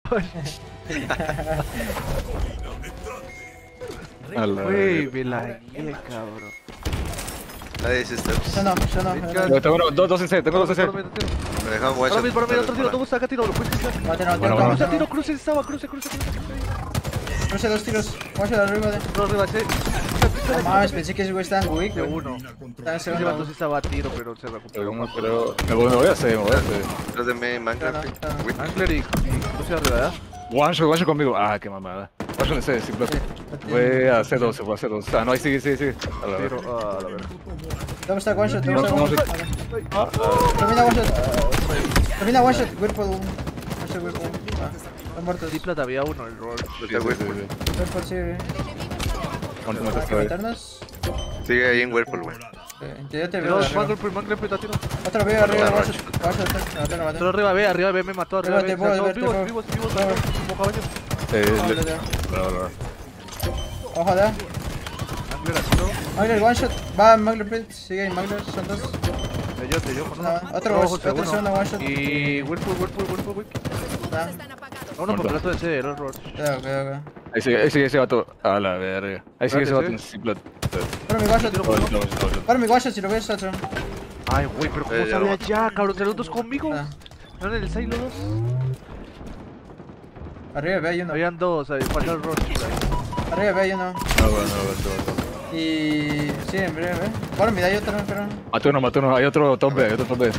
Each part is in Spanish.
Wey, me la guié, cabrón. Nadie se está. Yo no. Yo tengo dos en C, tengo dos en C. Me dejan one shot. Para mí, otro tiro, tú saca tiro, lo puedes quitar. Mate, Cruza tiro, cruce, estaba, cruce. Cruce 2 tiros. One shot arriba de. No, arriba, sí. No mames, pensé que ese güey estaba weak, De güey. uno. Estaba en Ese segundo. vato sí estaba a tiro, pero se recuperó. Pero me voy a C, Los de mi Minecraft. Angler y cruce arriba, ¿verdad? One shot conmigo. Ah, qué mamada. One shot en C, simple. Voy a C12, voy a C12. Ah, no, ahí sigue. A la verga. Tiro, a la verga. ¿Dónde está one shot? No, no, no. Termina one shot. Termina one shot. Whirlpool. One shot Whirlpool. Están muertos. Triplat había uno, el roll. Whirlpool sí, güey. ¿Hay que meternos? Sigue ahí en Whirlpool, güey. Ya te Tiro, veo. Mangler, está tiro. Otro veo arriba, one shot. Me maté. Tiro arriba, B, me mató. Arriba, Te B. puedo ver, Vivos, como caballo. Ojalá. Angler a tiro. Mangler one shot. Va Mangler pit. Sigue ahí Mangler. Son dos. De yo, Otro segundo one shot. Y Whirlpool. Ah, No, por plato de C, era el roll. ok. Ahí sigue ese vato. A la verga. Ahí sigue ese vato en simple. Para mi one shot. Para mi one shot si lo ves otro. Ay, güey, pero ¿cómo sabía ya, cabrón? ¿De los dos conmigo? Ah. ¿No en el 6 los dos? Arriba ve hay uno. Habían dos, ahí faltó el roll. Arriba ve hay uno. No. Y... sí, en breve. Para mi hay otro, pero... Mató uno. Hay otro top B. Para mi,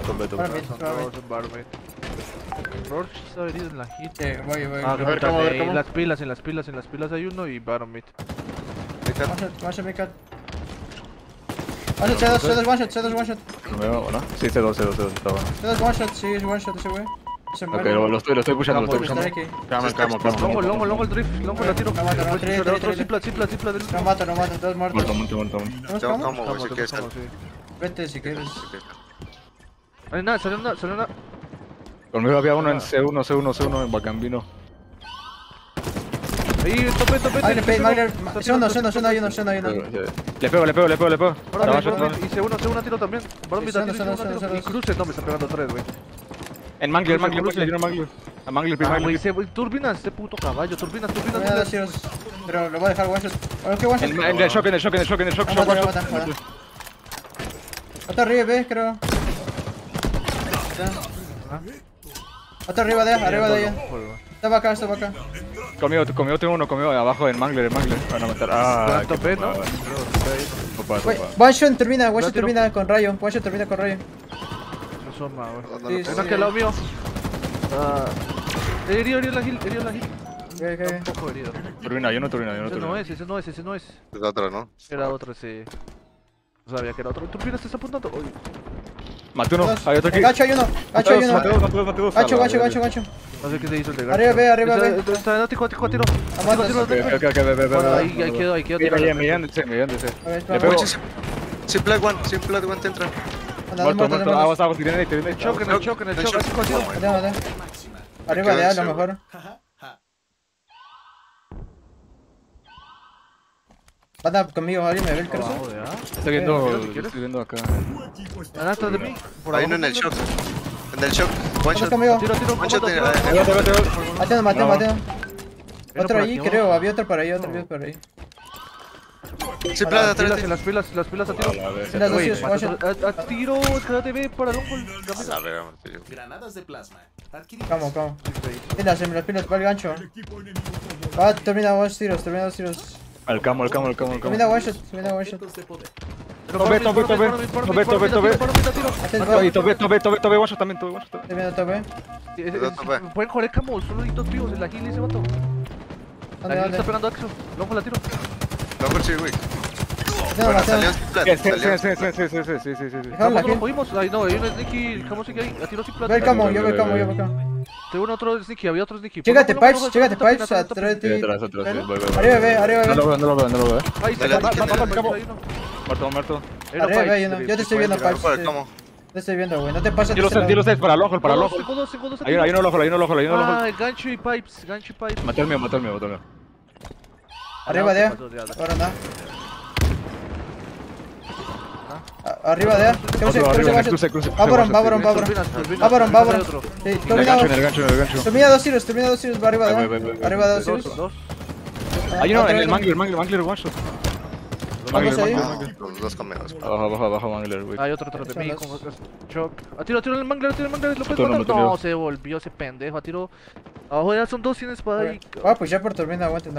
Roach está herido en la hit. sí, voy. Ah, A ver, ¿cómo? en las pilas hay uno y Baron mid. One shot, make out. One shot, C2 one shot. No me veo, ¿no? Sí, C2, está bueno. C2 one shot, sí, es one shot ese güey. Se Ok, muere. lo estoy pushando, Está aquí. Longo el drift, longo la tiro. No mata, no, tira. Otro simpla del... No mato, dos muertos. Muerto. ¿Tenemos Yo cama? como, güey, si quieres. Vete si quieres. Ay, nada, salió una... Conmigo había uno en C1 en Bacambino. Ahí, tope. Magler, segundo, hay uno. Le pego. Ahora, y C1 tiro también. Baron mid, y cruce, no, me está pegando 3, güey. En Mangler, A Mangler primero. Turbinas, este puto caballo, turbinas. Mira, dos tiros. Pero lo voy a dejar one shot. ¿Qué one shot? En el shock. No mata. Otro arriba, ve, creo. Otro arriba de ella. Estaba acá. Conmigo tengo uno, abajo en Mangler. Van a matar. Ah, Tope, ¿no? One shot termina con rayo. No Soma, güey. Sí, Uno aquí al lado mío. Herido en la hill. Ok. Un poco herido. Turbina, yo no turbina. Ese no es. Es otro, ¿no? Era otro, sí. No sabía que era otro. ¿Tú piensas que está apuntando? Uy. Maté uno, hay otro aquí. Gacho hay uno. Maté dos. Gacho. No sé qué se hizo el de gacho. Arriba, ve. Está, tiro. Ok, Bueno, ahí quedó. Me llegan de C. A ver, Le pego. Simple one te entra. muerto. Aguas, tiene En el choque. Así contigo. Mate. Arriba de A, a lo mejor. Anda conmigo, alguien me ve el cursor. Estoy viendo acá. Atrás de mí. Hay uno en el shock. One shot. Conmigo. Tiro. One shot. Mateo. Otro ahí, creo. Había otro por ahí, Simple atrás. En las pilas a tiro. En las dos tiros, one shot. A tiro, espérate, ve para longo. A ver, Granadas de plasma. Vamos. Pilas, va el gancho. Va, termina dos tiros. Al camo. Termina one shot. Tobe, guacho también. Termina tope. Pueden joder camo, solo hay 2 vivos en la hill ese vato. La hill está pegando a Axo. Longo la tiro. No, sí, güey. Mateo. Salió Sí. Dejaron la ¿Cómo lo kill. jodimos? Ay, no, hay un sneaky. ¿Cómo sigue ahí? A tiro sin plata. Ve el camo, yo veo acá. Tengo otro sneaky, había otro sneaky. Chégate pipes atrás de ti. Arriba ve. No lo veo. Ahí Dale, está, dale. Muerto. Arriba ve uno. Yo te estoy viendo pipes. Te estoy viendo, güey. No te pases. Yo los seis para el ojo. Tengo dos. Hay uno al ojo. Ah, gancho y pipes. Maté al mío. Arriba de A. Ahora nada. Arriba de A. Cruce, Cruce. Va Baron. Va Baron. Sí, En el gancho. termina 2 tiros, va arriba de A. Ve. Arriba de 2 tiros. Dos. Hay uno en el mangler, one shot. Vamos ahí. Los dos cameos. Abajo mangler, güey. Hay otro de mí, con shock. Tiro el mangler, lo puedes Tiro, matar. tiro. No, se volvió ese pendejo. Tiro. Abajo ya son dos sin espada ahí. Va a pushar por turbina, aguanten.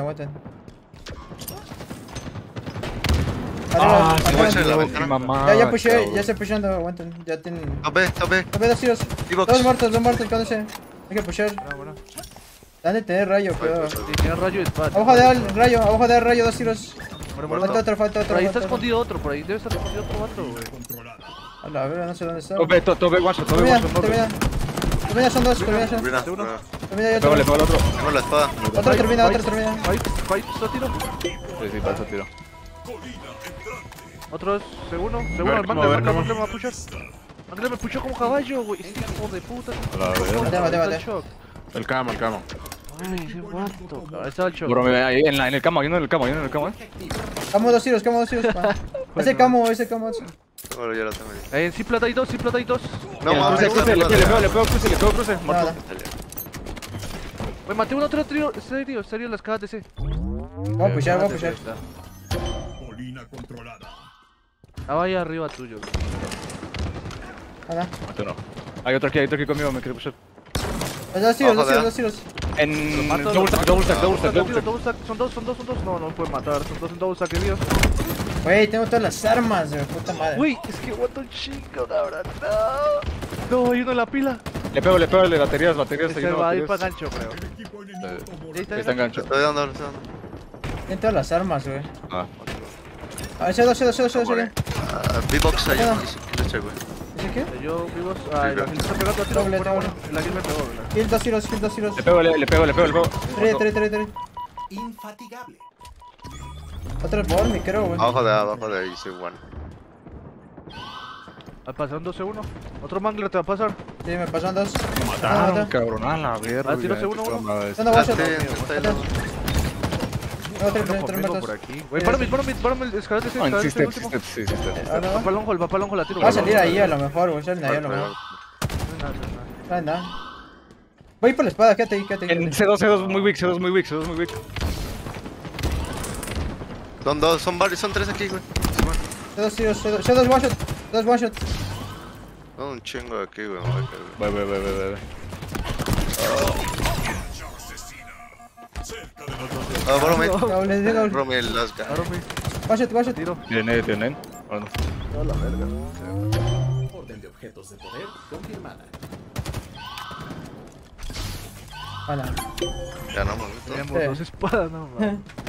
Ah, Arriba, se arriba. muestra en la ventana. mamá. Ya pushé, ya estoy pushando, aguanten. Ya tienen. Top B. Dos tiros. D-box. Dos muertos, cuando se. Hay que pushar. Bueno. Dan de tener rayo, cuidado. Sí, tiene rayo de espada. Abajo de al rayo, 2 tiros. Muerto. Falta otro. Por ahí está escondido otro, por ahí debe estar escondido otro vato, güey. A la verga, no sé dónde está. Top B, one shot. Termina, son dos, termina. Turbina. Termina y otro. Pégale el otro. Tengo la espada. Otro termina. Fight, está tiro. Sí, pasa tiro. Otro es segundo, ver, el ¿cómo? A ver, mangler ¿cómo? me va a pushar. Mangler me pushó como caballo, güey. Este hijo de puta. A la verga. Mate. Shock. El camo. Ay, ese vato, cabrón. Ahí está el shock. Bro, mira, ahí en el camo, hay uno en el camo, Camo 2 tiros, pa. Ese camo. Bueno, ya lo tengo ahí. Sí, plata y dos. No mames. Cruce, le pego cruce. Muerto. Me maté un otro trío. Serio, las cajas de C. Vamos a pushar. Ah, vaya arriba tuyo. Anda. Mato no. Hay otro aquí conmigo, me quiere pushar. Dos tiros. En Mato, double stack. Son dos. No pueden matar. Son dos en double stack, Dios. Wey, tengo todas las armas, de puta madre. Uy, es que guato chico, ahora. No, hay uno en la pila. Le pego las baterías. Se va a ir para gancho, creo. Está en gancho. Estoy dando. Tengo todas las armas, wey. Ah, Ese dos. B-box hay uno. ¿Quién le güey? ¿Ese qué? Yo vivo. Ah, la kill está pegando a tiro. Doble. La kill me pegó, ¿verdad? Kill 2 tiros. le pego. Tres. Infatigable. Otro por mi, creo, wey. Abajo de ahí, soy one. Pasaron 12-1. Otro mangler te va a pasar. Sí, me pasan dos. Mataron, cabrón, a la verga. Tiro segundo uno. Anda, one shot. Conmigo Tres por muertos. aquí. Güey, párame, escalate ese, No, escalate ese último. sí. Ahora Va para lonjo, la tiro. va a salir ahí a lo mejor, güey. Salen ahí a lo mejor. Anda. Voy por la espada, quédate ahí. En C2 muy weak. Son varios, son tres aquí, güey. Dos tiros, dos one shot. Son un chingo de aquí, güey. Ve. Doble. Bromel, las ganas. One shot. Tiro. Tienen. Bueno. Orden de objetos de poder confirmada. Hola. Ya no, mames. Tenemos dos espadas, no mames.